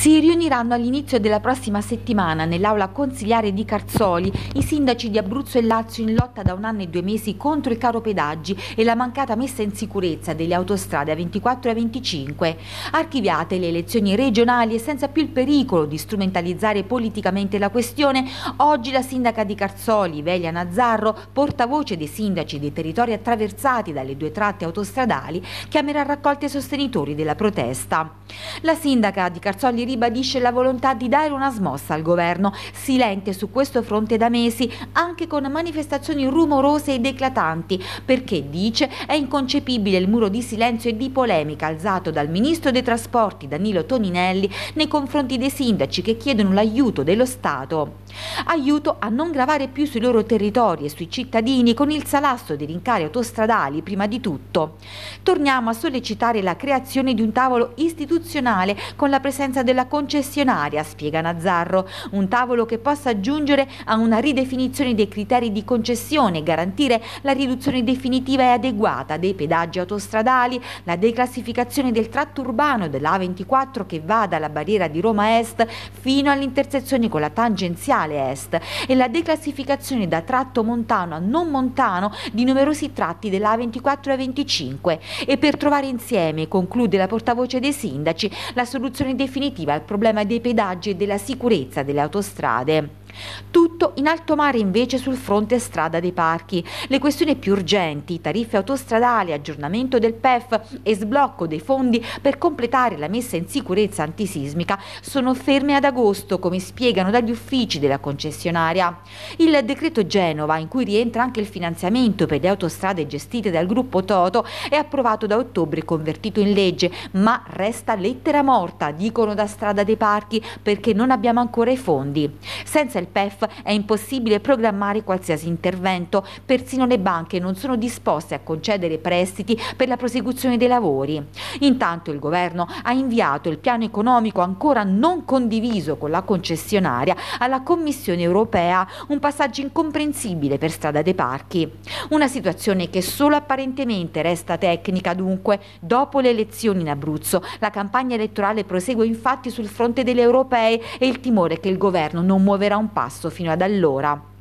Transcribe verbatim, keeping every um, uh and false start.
Si riuniranno all'inizio della prossima settimana nell'aula consiliare di Carzoli i sindaci di Abruzzo e Lazio in lotta da un anno e due mesi contro il caro pedaggi e la mancata messa in sicurezza delle autostrade A ventiquattro e A venticinque. Archiviate le elezioni regionali e senza più il pericolo di strumentalizzare politicamente la questione, oggi la sindaca di Carzoli, Velia Nazzarro, portavoce dei sindaci dei territori attraversati dalle due tratte autostradali, chiamerà a raccolte i sostenitori della protesta. La sindaca di Carzoli ribadisce la volontà di dare una smossa al governo, silente su questo fronte da mesi, anche con manifestazioni rumorose ed eclatanti, perché, dice, è inconcepibile il muro di silenzio e di polemica alzato dal ministro dei trasporti Danilo Toninelli nei confronti dei sindaci che chiedono l'aiuto dello Stato. Aiuto a non gravare più sui loro territori e sui cittadini con il salasso dei rincari autostradali prima di tutto. Torniamo a sollecitare la creazione di un tavolo istituzionale con la presenza della concessionaria, spiega Nazzarro, un tavolo che possa giungere a una ridefinizione dei criteri di concessione e garantire la riduzione definitiva e adeguata dei pedaggi autostradali, la declassificazione del tratto urbano della A ventiquattro che va dalla barriera di Roma Est fino all'intersezione con la tangenziale Est e la declassificazione da tratto montano a non montano di numerosi tratti della A ventiquattro e A venticinque e per trovare insieme, conclude la portavoce dei sindaci, la soluzione definitiva al problema dei pedaggi e della sicurezza delle autostrade. Tutto in alto mare invece sul fronte strada dei parchi. Le questioni più urgenti, tariffe autostradali, aggiornamento del P E F e sblocco dei fondi per completare la messa in sicurezza antisismica sono ferme ad agosto, come spiegano dagli uffici della concessionaria. Il decreto Genova, in cui rientra anche il finanziamento per le autostrade gestite dal gruppo Toto, è approvato da ottobre e convertito in legge, ma resta lettera morta, dicono da Strada dei Parchi, perché non abbiamo ancora i fondi. Senza il P E F è impossibile programmare qualsiasi intervento, persino le banche non sono disposte a concedere prestiti per la prosecuzione dei lavori. Intanto il governo ha inviato il piano economico ancora non condiviso con la concessionaria alla Commissione europea, un passaggio incomprensibile per Strada dei Parchi. Una situazione che solo apparentemente resta tecnica dunque. Dopo le elezioni in Abruzzo, la campagna elettorale prosegue infatti sul fronte delle europee e il timore che il governo non muoverà un passo fino ad allora.